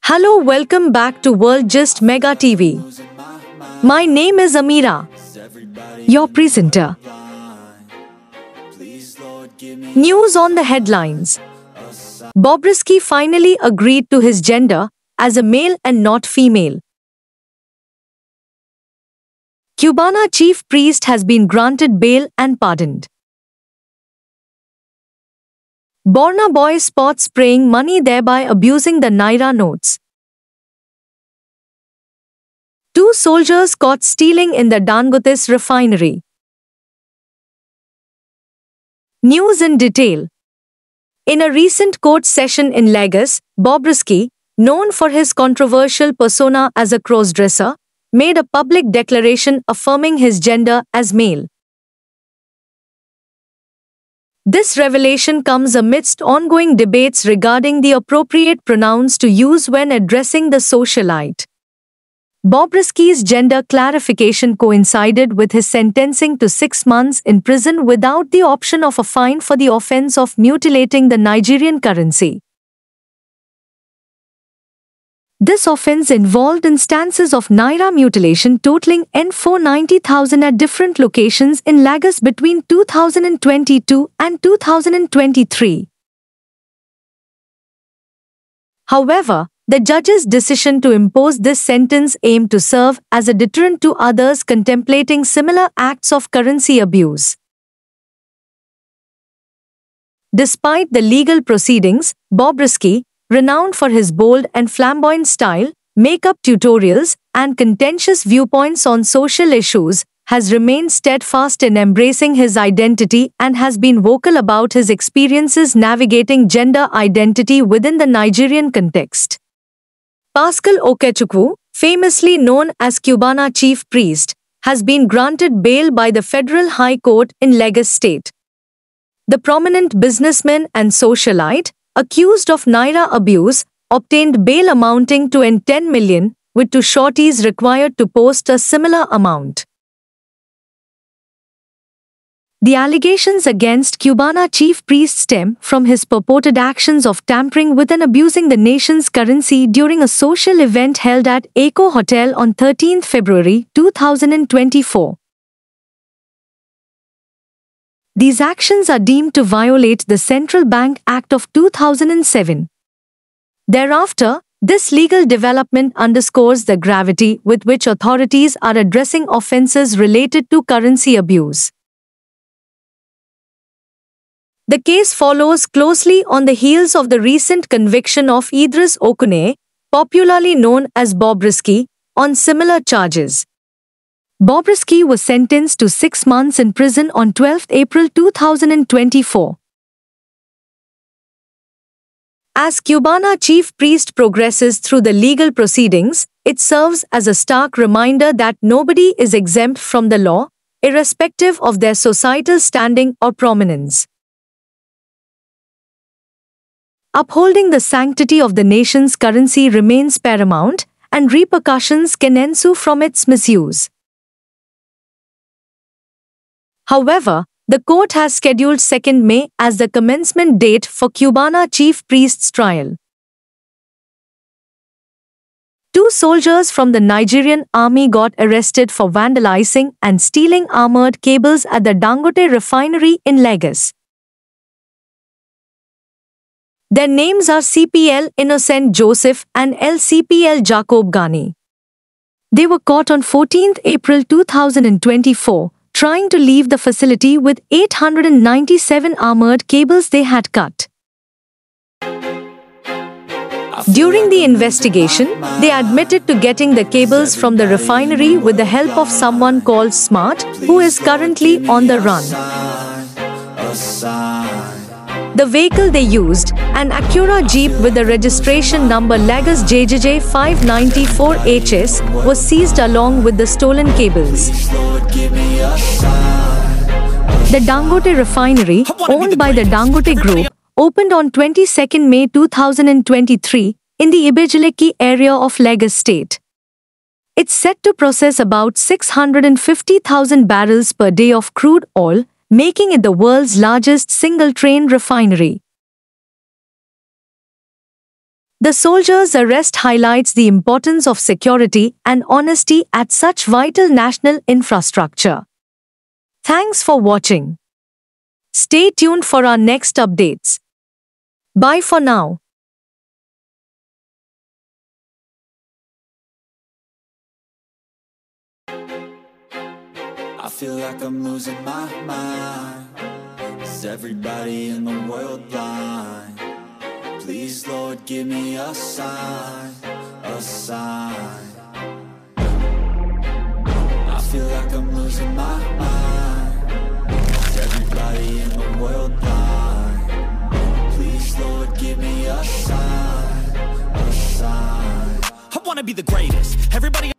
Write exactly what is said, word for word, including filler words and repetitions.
Hello, welcome back to World Gist Mega T V. My name is Amira, your presenter. News on the headlines. Bobrisky finally agreed to his gender as a male and not female. Cubana chief priest has been granted bail and pardoned. Borna boy spots spraying money, thereby abusing the Naira notes. Two soldiers caught stealing in the Dangote's refinery. News in detail. In a recent court session in Lagos, Bobrisky, known for his controversial persona as a crossdresser, made a public declaration affirming his gender as male. This revelation comes amidst ongoing debates regarding the appropriate pronouns to use when addressing the socialite. Bobrisky's gender clarification coincided with his sentencing to six months in prison without the option of a fine for the offense of mutilating the Nigerian currency. This offense involved instances of Naira mutilation totaling N four hundred ninety thousand at different locations in Lagos between two thousand twenty-two and two thousand twenty-three. However, the judge's decision to impose this sentence aimed to serve as a deterrent to others contemplating similar acts of currency abuse. Despite the legal proceedings, Bobrisky, renowned for his bold and flamboyant style, makeup tutorials, and contentious viewpoints on social issues, has remained steadfast in embracing his identity and has been vocal about his experiences navigating gender identity within the Nigerian context. Pascal Okechukwu, famously known as Cubana chief priest, has been granted bail by the Federal High Court in Lagos State. The prominent businessman and socialite, accused of Naira abuse, obtained bail amounting to ten million, with two shorties required to post a similar amount. The allegations against Cubana chief priest stem from his purported actions of tampering with and abusing the nation's currency during a social event held at Eco Hotel on thirteenth February two thousand twenty-four. These actions are deemed to violate the Central Bank Act of two thousand seven. Thereafter, this legal development underscores the gravity with which authorities are addressing offences related to currency abuse. The case follows closely on the heels of the recent conviction of Idris Okuneye, popularly known as Bobrisky, on similar charges. Bobrisky was sentenced to six months in prison on twelfth April two thousand twenty-four. As Cubana chief priest progresses through the legal proceedings, it serves as a stark reminder that nobody is exempt from the law, irrespective of their societal standing or prominence. Upholding the sanctity of the nation's currency remains paramount, and repercussions can ensue from its misuse. However, the court has scheduled second May as the commencement date for Cubana chief priest's trial. Two soldiers from the Nigerian army got arrested for vandalizing and stealing armored cables at the Dangote refinery in Lagos. Their names are C P L Innocent Joseph and L C P L Jacob Ghani. They were caught on fourteenth April two thousand twenty-four, trying to leave the facility with eight hundred ninety-seven armored cables they had cut. During the investigation, they admitted to getting the cables from the refinery with the help of someone called Smart, who is currently on the run. The vehicle they used, an Acura Jeep with the registration number Lagos J J J five ninety-four H S, was seized along with the stolen cables. The Dangote refinery, owned by the Dangote Group, opened on twenty-second May two thousand twenty-three in the Ibejulekki area of Lagos State. It's set to process about six hundred fifty thousand barrels per day of crude oil, making it the world's largest single-train refinery. The soldier's arrest highlights the importance of security and honesty at such vital national infrastructure. Thanks for watching. Stay tuned for our next updates. Bye for now. I feel like I'm losing my mind. Is everybody in the world blind? Please, Lord, give me a sign, a sign. I feel like I'm losing my mind. Is everybody in the world blind? Please, Lord, give me a sign, a sign. I wanna be the greatest. Everybody